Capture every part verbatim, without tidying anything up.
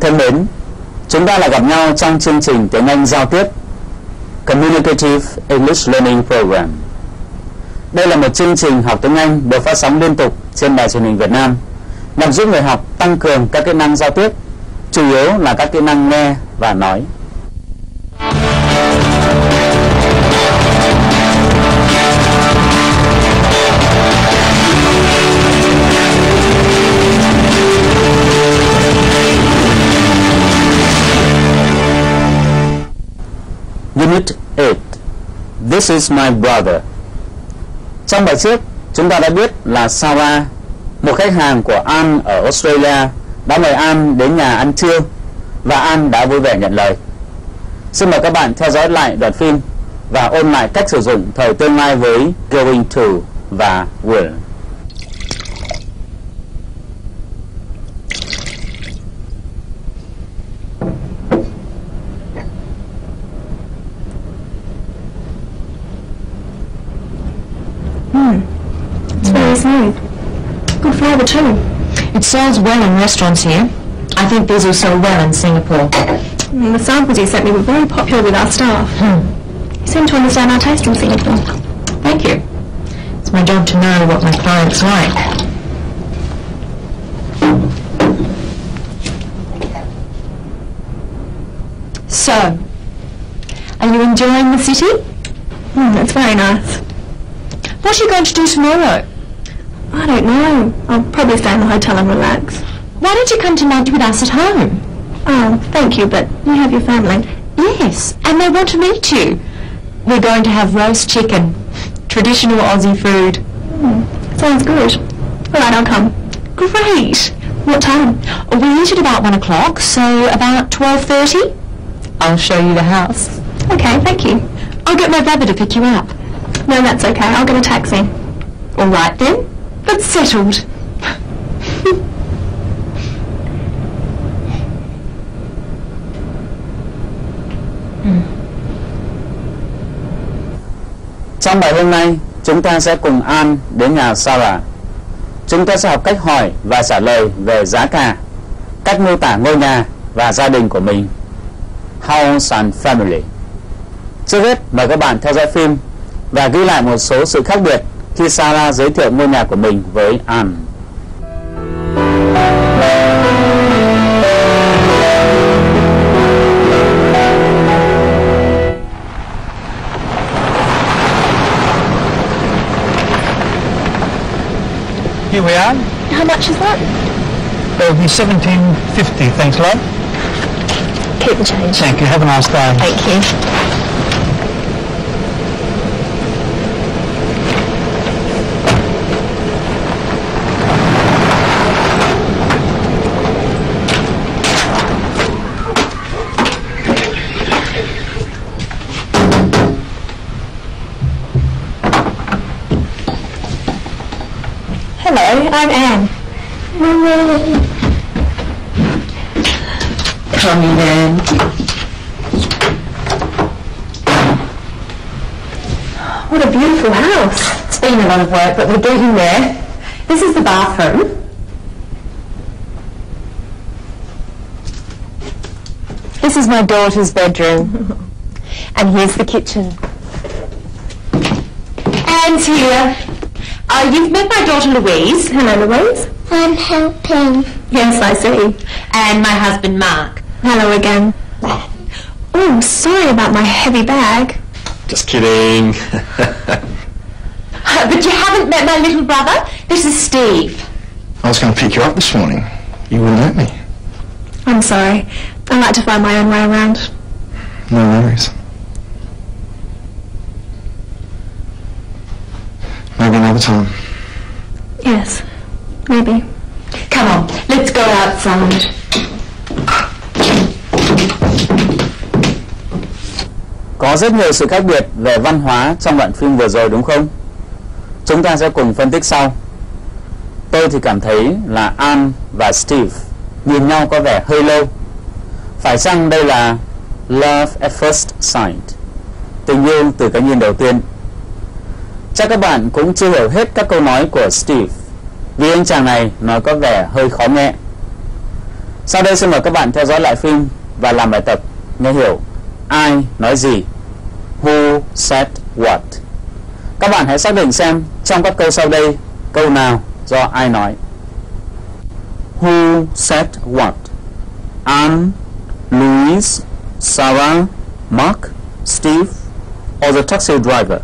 thân mến, chúng ta lại gặp nhau trong chương trình tiếng Anh giao tiếp Communicative English Learning Program. Đây là một chương trình học tiếng Anh được phát sóng liên tục trên đài truyền hình Việt Nam, nhằm giúp người học tăng cường các kỹ năng giao tiếp, chủ yếu là các kỹ năng nghe và nói. Unit eight. This is my brother. Trong bài trước, chúng ta đã biết là Sarah, một khách hàng của Ann ở Australia, đã mời Ann đến nhà ăn trưa và Ann đã vui vẻ nhận lời. Xin mời các bạn theo dõi lại đoạn phim và ôn lại cách sử dụng thời tương lai với going to và will. Hmm. It's very smooth. Good flavour too. It sells well in restaurants here. I think these will sell well in Singapore. Mm, the samples you sent me were very popular with our staff. Hmm. You seem to understand our taste in Singapore. Thank you. It's my job to know what my clients like. So, are you enjoying the city? Mm, it's very nice. What are you going to do tomorrow? I don't know. I'll probably stay in the hotel and relax. Why don't you come to lunch with us at home? Oh, thank you, but you have your family. Yes, and they want to meet you. We're going to have roast chicken, traditional Aussie food. Mm, sounds good. All right, I'll come. Great. What time? We eat at about one o'clock, so about twelve thirty. I'll show you the house. Okay, thank you. I'll get my brother to pick you up. No, that's okay. I'll get a taxi. All right then. That's settled. Trong bài hôm nay, chúng ta sẽ cùng Ann đến nhà Sarah. Chúng ta sẽ học cách hỏi và trả lời về giá cả, cách mô tả ngôi nhà và gia đình của mình. House and family. Trước hết, mời các bạn theo dõi phim và ghi lại một số sự khác biệt khi Sarah giới thiệu ngôi nhà của mình với Ann. Here we are. How much is that? It'll be seventeen fifty. Thanks, love. Keep the change. Thank you. Have a nice day. Thank you. Hello, I'm Anne. Come in then. What a beautiful house. It's been a lot of work, but we're getting there. This is the bathroom. This is my daughter's bedroom. And here's the kitchen. Anne's here. Uh, you've met my daughter Louise. Hello, Louise. I'm helping. Yes, I see. And my husband Mark. Hello again. Oh, sorry about my heavy bag. Just kidding. Uh, but you haven't met my little brother? This is Steve. I was going to pick you up this morning. You wouldn't let me. I'm sorry. I like to find my own way around. No worries. Maybe another time. Yes, maybe. Come on, let's go outside. Có rất nhiều sự khác biệt về văn hóa trong đoạn phim vừa rồi đúng không? Chúng ta sẽ cùng phân tích sau. Tôi thì cảm thấy là Ann và Steve nhìn nhau có vẻ hơi lâu. Phải chăng đây là love at first sight, tình yêu từ cái nhìn đầu tiên? Chắc các bạn cũng chưa hiểu hết các câu nói của Steve, vì anh chàng này nói có vẻ hơi khó nghe. Sau đây xin mời các bạn theo dõi lại phim và làm bài tập nghe hiểu ai nói gì. Who said what? Các bạn hãy xác định xem trong các câu sau đây câu nào do ai nói. Who said what? Anne, Louise, Sarah, Mark, Steve, or the taxi driver?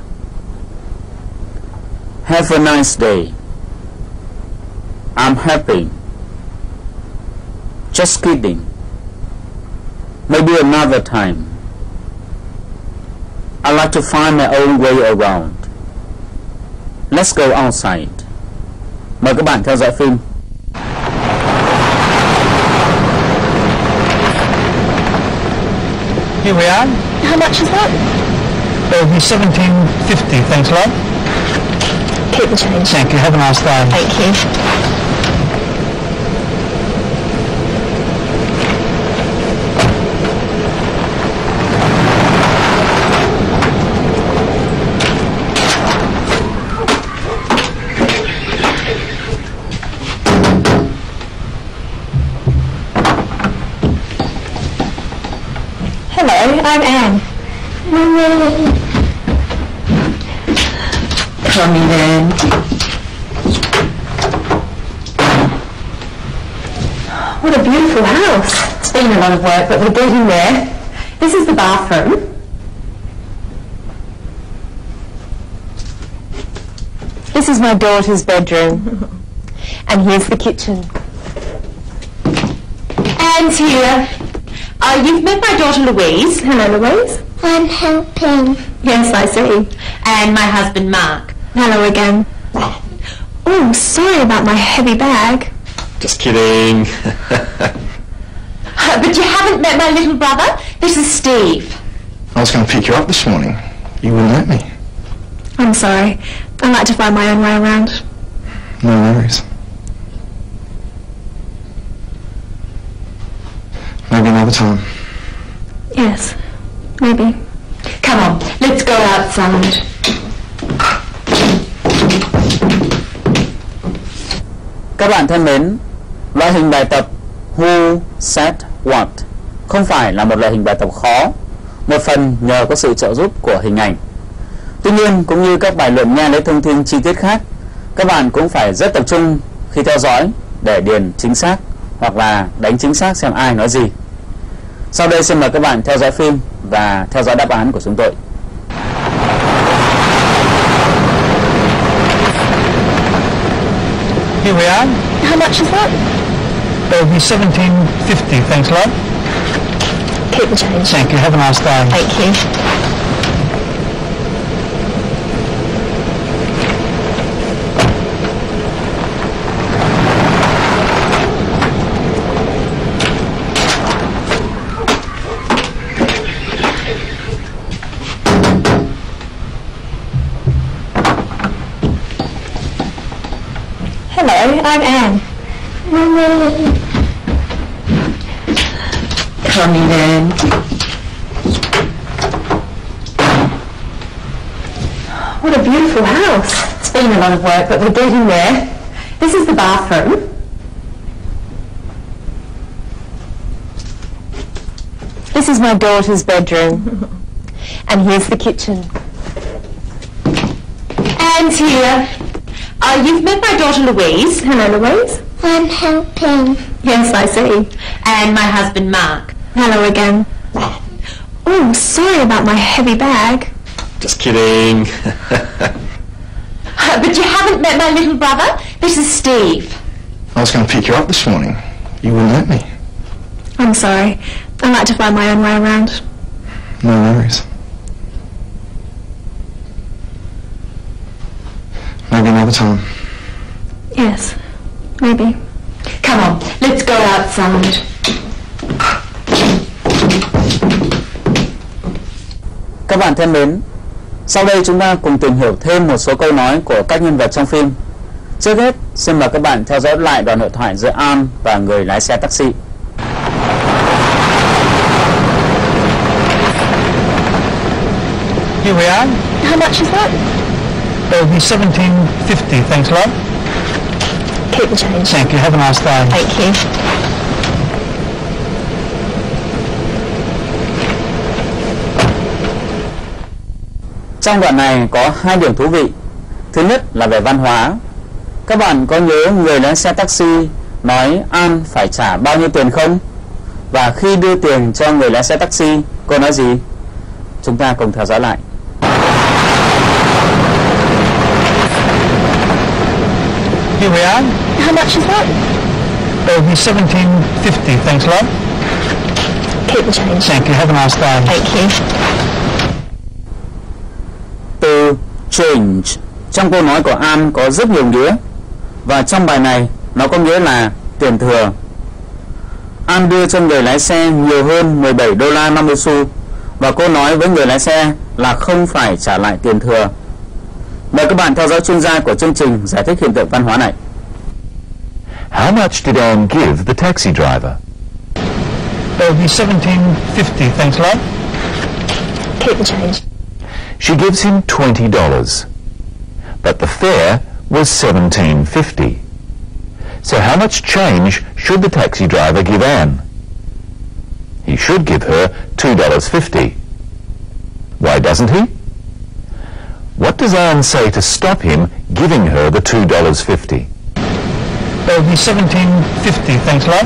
Have a nice day. I'm happy. Just kidding. Maybe another time. I like to find my own way around. Let's go outside. Mời các bạn theo dõi phim. Here we are. How much is that? It'll be seventeen fifty, thanks, love. Keep the change. Thank you. Have a nice day. Thank you. Hello, I'm Anne. Come in. What a beautiful house. It's been a lot of work, but we're getting there. This is the bathroom. This is my daughter's bedroom. And here's the kitchen. Anne's here. Uh, you've met my daughter Louise. Hello, Louise. I'm helping. Yes, I see. And my husband Mark. Hello again. Oh, sorry about my heavy bag. Just kidding. Uh, but you haven't met my little brother? This is Steve. I was going to pick you up this morning. You wouldn't let me. I'm sorry. I like to find my own way around. No worries. Maybe another time. Yes, maybe. Come on, let's go outside. Các bạn thân mến, loại hình bài tập Who said what không phải là một loại hình bài tập khó, một phần nhờ có sự trợ giúp của hình ảnh. Tuy nhiên, cũng như các bài luận nghe lấy thông tin chi tiết khác, các bạn cũng phải rất tập trung khi theo dõi để điền chính xác hoặc là đánh chính xác xem ai nói gì. Sau đây xin mời các bạn theo dõi phim và theo dõi đáp án của chúng tôi. Here we are. How much is that? It'll be seventeen fifty, thanks, love. Keep the change. Thank you. Have a nice day. Thank you. Hello, I'm Anne. Come in. What a beautiful house. It's been a lot of work, but we're getting there. This is the bathroom. This is my daughter's bedroom. And here's the kitchen. Anne's here. Uh, you've met my daughter Louise. Hello, Louise. I'm helping. Yes, I see. And my husband Mark. Hello again. Oh, sorry about my heavy bag. Just kidding. Uh, but you haven't met my little brother? This is Steve. I was going to pick you up this morning. You wouldn't let me. I'm sorry. I like to find my own way around. No worries. Maybe another time. Yes, maybe. Come on, let's go outside. Các bạn thân mến, sau đây chúng ta cùng tìm hiểu thêm một số câu nói của các nhân vật trong phim. Trước hết, xin mời các bạn theo dõi lại đoạn hội thoại giữa Anne và người lái xe taxi. Here we are. How much is that? It'll be seventeen fifty, thanks, love. Keep the change. Thank you. Have a nice day. Thank you. Trong đoạn này có hai điểm thú vị. Thứ nhất là về văn hóa. Các bạn có nhớ người lái xe taxi nói An phải trả bao nhiêu tiền không? Và khi đưa tiền cho người lái xe taxi, cô nói gì? Chúng ta cùng theo dõi lại. Here we are. How much is that? It'll be seventeen fifty. Thanks, love. Keep the change. Thank you. Have a nice day. Thank you. Từ change trong câu nói của An có rất nhiều nghĩa, và trong bài này nó có nghĩa là tiền thừa. An đưa cho người lái xe nhiều hơn mười bảy đô la năm mươi xu, và cô nói với người lái xe là không phải trả lại tiền thừa. Mời các bạn theo dõi chuyên gia của chương trình giải thích hiện tượng văn hóa này. How much did Anne give the taxi driver? It'll be seventeen fifty. Thanks, love. Keep the change. She gives him twenty dollars, but the fare was seventeen fifty. So how much change should the taxi driver give Anne? He should give her two dollars fifty. Why doesn't he? What does Anne say to stop him giving her the two dollars fifty? It'll be seventeen fifty. Thanks, love.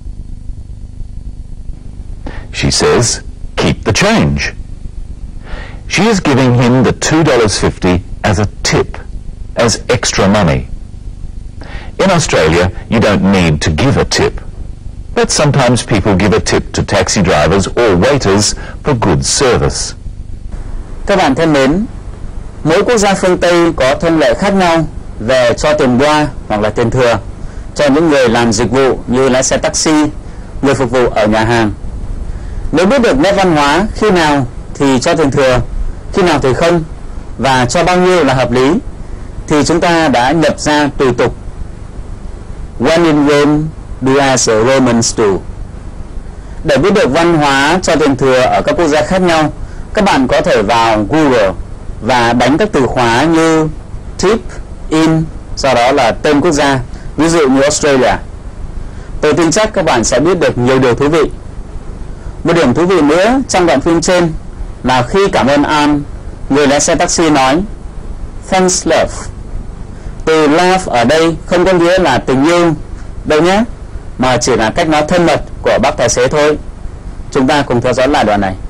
She says, keep the change. She is giving him the two dollars fifty as a tip, as extra money. In Australia, you don't need to give a tip, but sometimes people give a tip to taxi drivers or waiters for good service. Các bạn thân mến, mỗi quốc gia phương Tây có thông lệ khác nhau về cho tiền boa hoặc là tiền thừa cho những người làm dịch vụ như lái xe taxi, người phục vụ ở nhà hàng. Nếu biết được nét văn hóa, khi nào thì cho tiền thừa, khi nào thì không, và cho bao nhiêu là hợp lý, thì chúng ta đã nhập ra tùy tục. When in Rome, do as the Romans do. Để biết được văn hóa cho tiền thừa ở các quốc gia khác nhau, các bạn có thể vào Google và đánh các từ khóa như tip, in, sau đó là tên quốc gia, ví dụ như Australia. Tôi tin chắc các bạn sẽ biết được nhiều điều thú vị. Một điểm thú vị nữa trong đoạn phim trên là khi cảm ơn An, người lái xe taxi nói thanks love. Từ love ở đây không có nghĩa là tình yêu đâu nhé, mà chỉ là cách nói thân mật của bác tài xế thôi. Chúng ta cùng theo dõi lại đoạn này.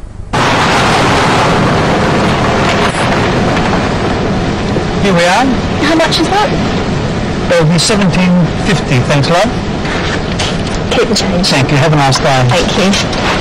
Here we are. How much is that? It'll be seventeen fifty. Thanks, love. Keep the change. Thank you. Have a nice day. Thank you.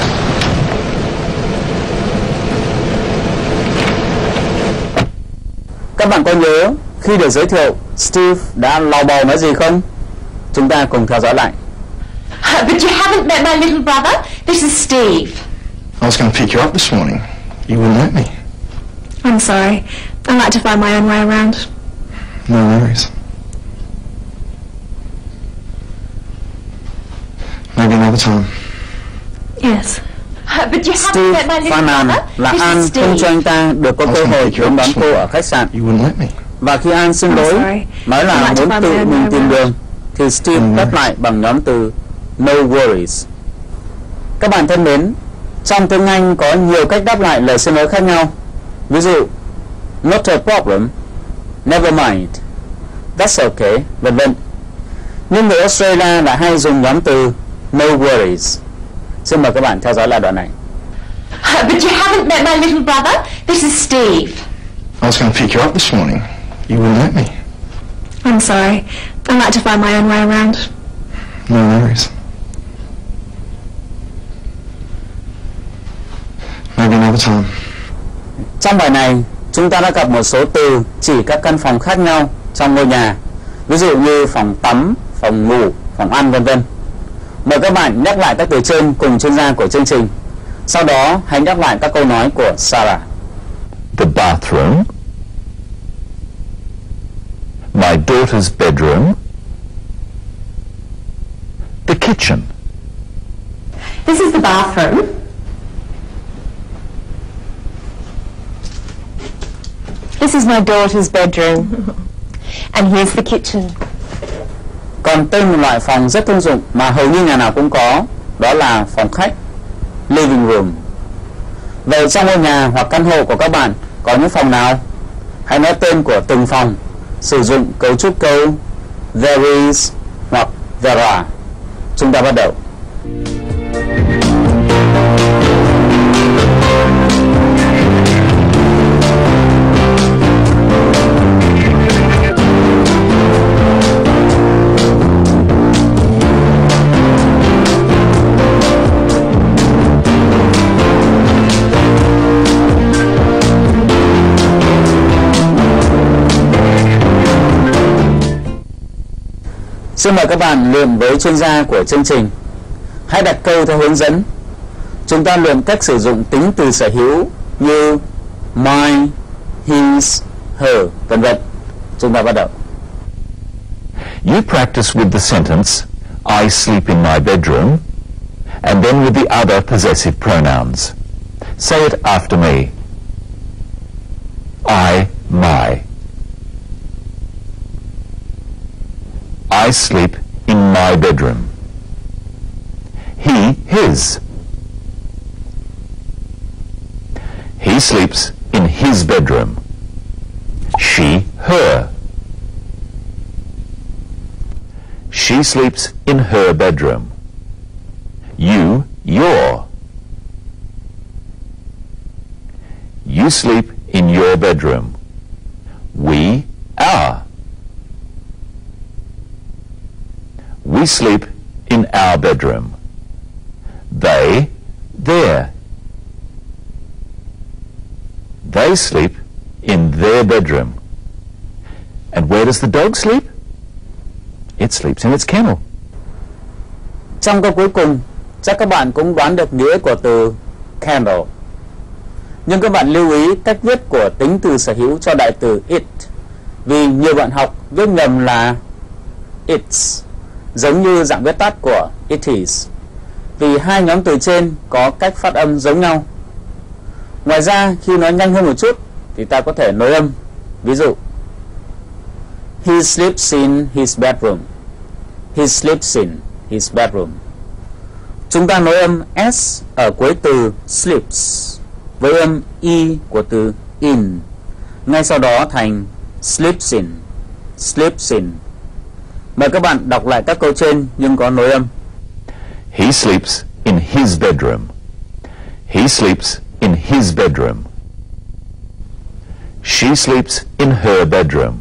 Các bạn có nhớ khi được giới thiệu Steve đã lò bò nói gì không? Chúng ta cùng theo dõi lại. Uh, but you haven't met my little brother? This is Steve. I was going to pick you up this morning. You wouldn't let me. I'm sorry. I like to find my own way around. No worries. Maybe another time. Yes. Uh, but you haven't Steve met my little phàn nàn brother? là This An is không cho Steve. anh ta được có cơ hội đến đón cô ở khách sạn. You wouldn't let me. Và khi An xin I'm lỗi, sorry. nói là I'd like to muốn find tự my own mình way tìm around. đường, thì Steve Mm. đáp lại bằng nhóm từ no worries. Các bạn thân mến, trong tiếng Anh có nhiều cách đáp lại lời xin lỗi khác nhau. Ví dụ, not a problem, never mind, that's okay, vân vân. Nhưng người Australia lại hay dùng nhóm từ no worries. Xin mời các bạn theo dõi lại đoạn này. Uh, but you haven't met my little brother? This is Steve. I was going to pick you up this morning. You wouldn't let me. I'm sorry. I like to find my own way around. No worries. Maybe another time. Trong bài này, chúng ta đã gặp một số từ chỉ các căn phòng khác nhau trong ngôi nhà. Ví dụ như phòng tắm, phòng ngủ, phòng ăn, vân vân. Mời các bạn nhắc lại các từ trên cùng chuyên gia của chương trình. Sau đó, hãy nhắc lại các câu nói của Sarah. The bathroom, my daughter's bedroom, the kitchen. This is the bathroom. This is my daughter's bedroom. And here's the kitchen. Còn tên một loại phòng rất thông dụng mà hầu như nhà nào cũng có, đó là phòng khách, living room. Vậy trong ngôi nhà hoặc căn hộ của các bạn Có những phòng nào? Hãy nói tên của từng phòng, sử dụng cấu trúc câu there is hoặc there are. Chúng ta bắt đầu. Xin mời các bạn luyện với chuyên gia của chương trình. Hãy đặt câu theo hướng dẫn. Chúng ta luyện cách sử dụng tính từ sở hữu như my, his, her, vân vân. Chúng ta bắt đầu. You practice with the sentence, I sleep in my bedroom, and then with the other possessive pronouns. Say it after me. I, my. I sleep in my bedroom. He, his. He sleeps in his bedroom. She, her. She sleeps in her bedroom. You, your. You sleep in your bedroom. We, our. We sleep in our bedroom. They, their. They sleep in their bedroom. And where does the dog sleep? It sleeps in its kennel. Trong câu cuối cùng, chắc các bạn cũng đoán được nghĩa của từ kennel. Nhưng các bạn lưu ý cách viết của tính từ sở hữu cho đại từ it. Vì nhiều bạn học viết nhầm là it's, giống như dạng viết tắt của it is. Vì hai nhóm từ trên có cách phát âm giống nhau. Ngoài ra, khi nói nhanh hơn một chút thì ta có thể nối âm. Ví dụ, he sleeps in his bedroom. He sleeps in his bedroom. Chúng ta nối âm s ở cuối từ sleeps với âm y của từ in. Ngay sau đó thành sleeps in, sleeps in. Mời các bạn đọc lại các câu trên nhưng có nối âm. He sleeps in his bedroom. He sleeps in his bedroom. She sleeps in her bedroom.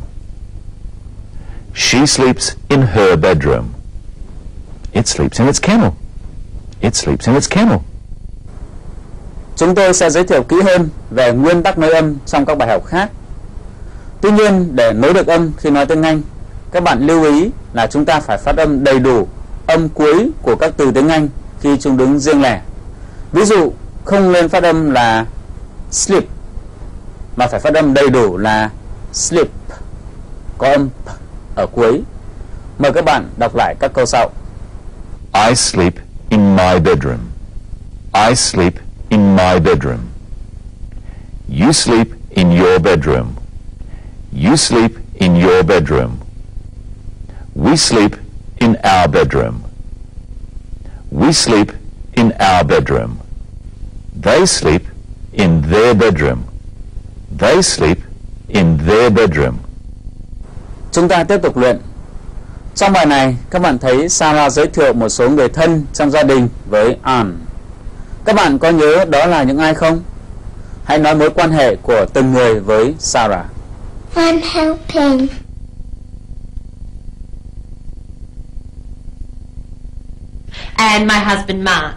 She sleeps in her bedroom. It sleeps in its kennel. It sleeps in its kennel. Chúng tôi sẽ giới thiệu kỹ hơn về nguyên tắc nối âm trong các bài học khác. Tuy nhiên, để nối được âm khi nói tiếng Anh, các bạn lưu ý là chúng ta phải phát âm đầy đủ âm cuối của các từ tiếng Anh khi chúng đứng riêng lẻ. Ví dụ, không nên phát âm là sleep, mà phải phát âm đầy đủ là sleep, có âm p ở cuối. Mời các bạn đọc lại các câu sau. I sleep in my bedroom. I sleep in my bedroom. You sleep in your bedroom. You sleep in your bedroom. We sleep in our bedroom. We sleep in our bedroom. They sleep in their bedroom. They sleep in their bedroom. Chúng ta tiếp tục luyện. Trong bài này, các bạn thấy Sarah giới thiệu một số người thân trong gia đình với Anne. Các bạn có nhớ đó là những ai không? Hãy nói mối quan hệ của từng người với Sarah. I'm helping. And my husband Mark.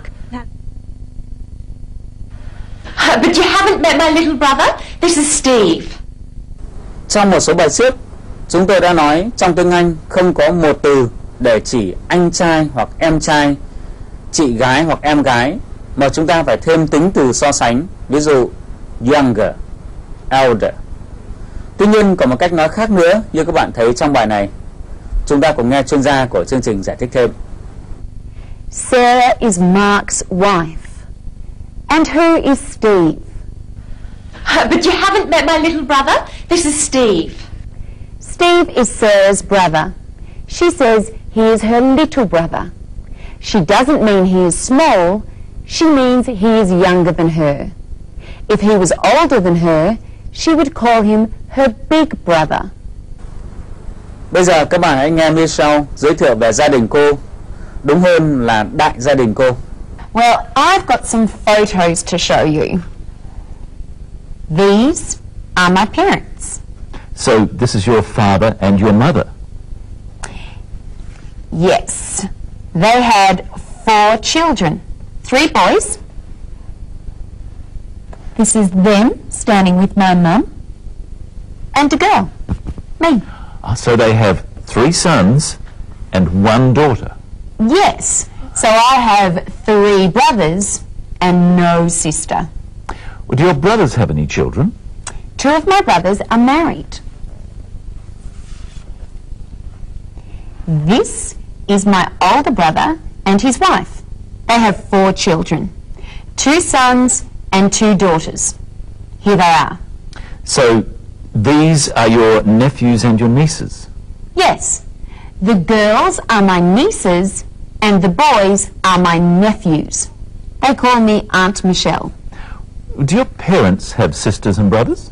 But you haven't met my little brother? This is Steve. Trong một số bài trước, chúng tôi đã nói trong tiếng Anh không có một từ để chỉ anh trai hoặc em trai, chị gái hoặc em gái, mà chúng ta phải thêm tính từ so sánh, ví dụ younger, elder. Tuy nhiên còn một cách nói khác nữa như các bạn thấy trong bài này. Chúng ta cùng nghe chuyên gia của chương trình giải thích thêm. Sarah is Mark's wife. And who is Steve? But you haven't met my little brother? This is Steve. Steve is Sarah's brother. She says he is her little brother. She doesn't mean he is small. She means he is younger than her. If he was older than her, she would call him her big brother. Bây giờ các bạn hãy nghe Michelle giới thiệu về gia đình cô, đúng hơn là đại gia đình cô. Well, I've got some photos to show you. These are my parents. So this is your father and your mother. Yes. They had four children. Three boys. This is them standing with my mum. And a girl. Me. Ah, so they have three sons and one daughter. Yes. So I have three brothers and no sister. Well, do your brothers have any children? Two of my brothers are married. This is my older brother and his wife. They have four children, two sons and two daughters. Here they are. So these are your nephews and your nieces? Yes, the girls are my nieces and the boys are my nephews. They call me Aunt Michelle. Do your parents have sisters and brothers?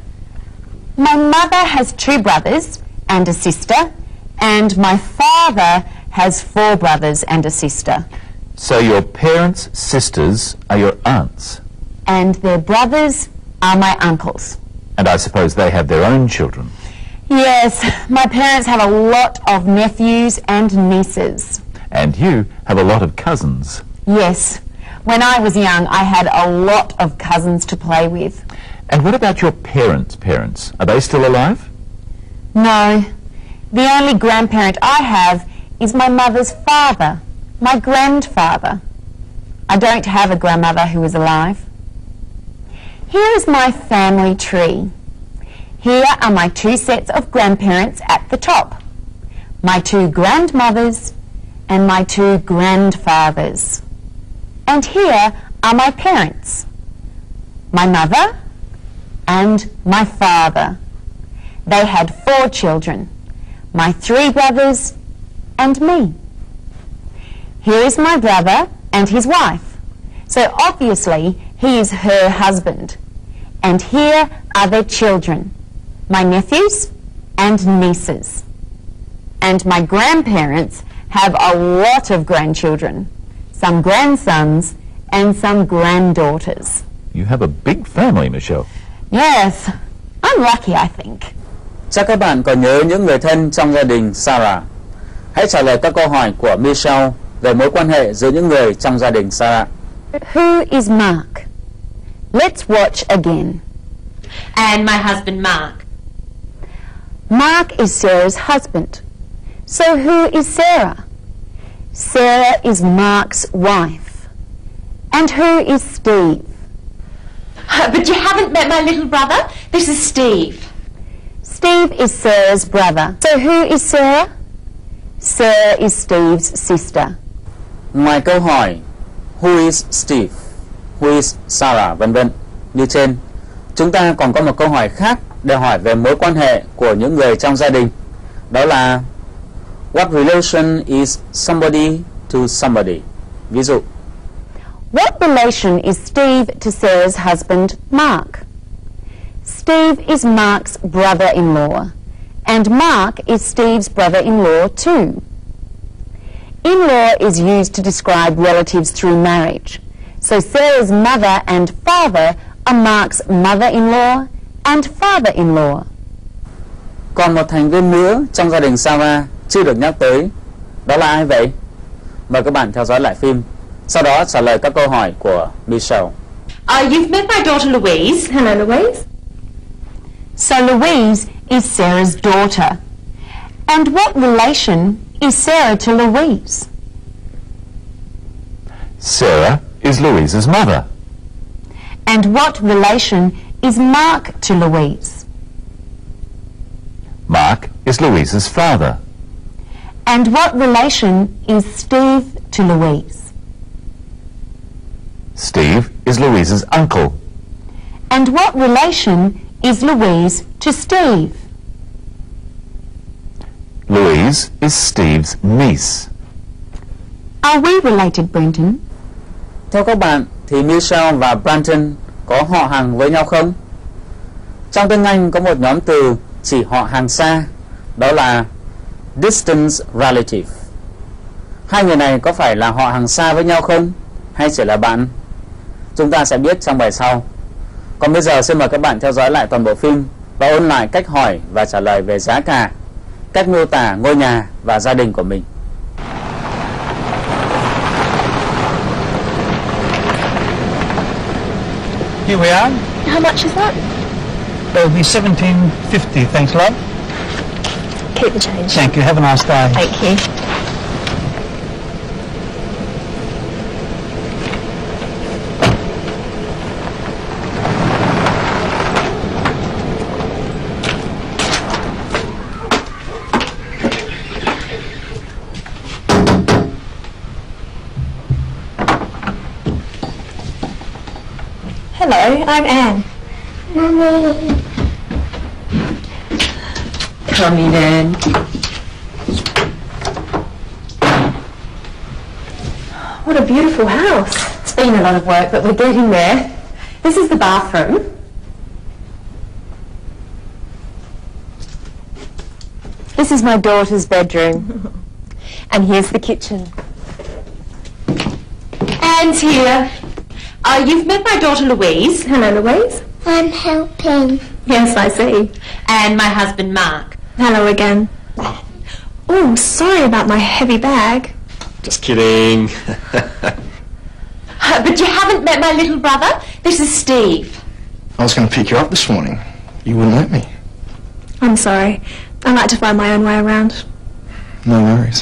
My mother has two brothers and a sister, and my father has four brothers and a sister. So your parents' sisters are your aunts? And their brothers are my uncles. And I suppose they have their own children? Yes, my parents have a lot of nephews and nieces. And you have a lot of cousins? Yes. When I was young, I had a lot of cousins to play with. And what about your parents' parents? Are they still alive? No. The only grandparent I have is my mother's father, my grandfather. I don't have a grandmother who is alive. Here is my family tree. Here are my two sets of grandparents at the top, my two grandmothers and my two grandfathers. And here are my parents, my mother and my father. They had four children, my three brothers and me. Here is my brother and his wife. So obviously he is her husband. And here are their children, my nephews and nieces. And my grandparents have a lot of grandchildren, some grandsons and some granddaughters. You have a big family, Michelle. Yes, I'm lucky, I think. Chắc các bạn còn nhớ những người thân trong gia đình Sarah. Hãy trả lời các câu hỏi của Michelle về mối quan hệ giữa những người trong gia đình Sarah. Who is Mark? Let's watch again. And my husband Mark. Mark is Sarah's husband. So who is Sarah? Sarah is Mark's wife. And who is Steve? But you haven't met my little brother? This is Steve. Steve is Sarah's brother. So who is Sarah? Sarah is Steve's sister. Ngoài câu hỏi Who is Steve? Who is Sarah? Vân vân như trên, chúng ta còn có một câu hỏi khác để hỏi về mối quan hệ của những người trong gia đình. Đó là What relation is somebody to somebody? Ví dụ, What relation is Steve to Sarah's husband, Mark? Steve is Mark's brother-in-law, and Mark is Steve's brother-in-law too. In-law is used to describe relatives through marriage. So Sarah's mother and father are Mark's mother-in-law and father-in-law. còn một thành viên nữa trong gia đình Sarah chưa được nhắc tới. Đó là ai vậy? Mời các bạn theo dõi lại phim, sau đó trả lời các câu hỏi của Michelle. Uh, you've met my daughter Louise. Hello, Louise. So Louise is Sarah's daughter. And what relation is Sarah to Louise? Sarah is Louise's mother. And what relation is Mark to Louise? Mark is Louise's father. And what relation is Steve to Louise? Steve is Louise's uncle. And what relation is Louise to Steve? Louise is Steve's niece. Are we related, Brenton? Theo các bạn thì Michelle và Brandon có họ hàng với nhau không? Trong tiếng Anh có một nhóm từ chỉ họ hàng xa, đó là distance relative. Hai người này có phải là họ hàng xa với nhau không, hay chỉ là bạn? Chúng ta sẽ biết trong bài sau. Còn bây giờ xin mời các bạn theo dõi lại toàn bộ phim và ôn lại cách hỏi và trả lời về giá cả, cách miêu tả ngôi nhà và gia đình của mình. Here we are. How much is that? It'll be seventeen fifty. Thanks, love. Keep the change. Thank you. Have a nice day. Thank you. Hello, I'm Anne. Mommy. Come in, Anne. What a beautiful house. It's been a lot of work, but we're getting there. This is the bathroom. This is my daughter's bedroom. And here's the kitchen. Anne's here. Uh, you've met my daughter Louise. Hello, Louise. I'm helping. Yes, I see. And my husband Mark. Hello again. Oh, sorry about my heavy bag. Just kidding. Uh, but you haven't met my little brother? This is Steve. I was going to pick you up this morning. You wouldn't let me. I'm sorry. I like to find my own way around. No worries.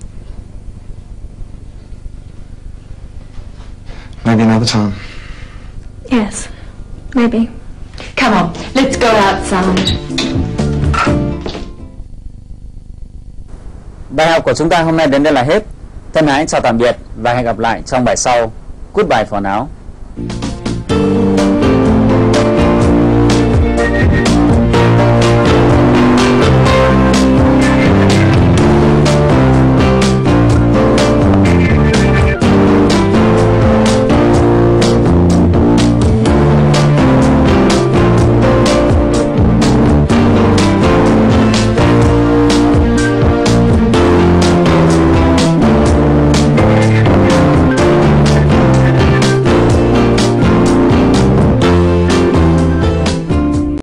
Maybe another time. Yes, maybe. Come on, let's go outside. Bài học của chúng ta hôm nay đến đây là hết. Thân ái chào tạm biệt và hẹn gặp lại trong bài sau. Goodbye for now.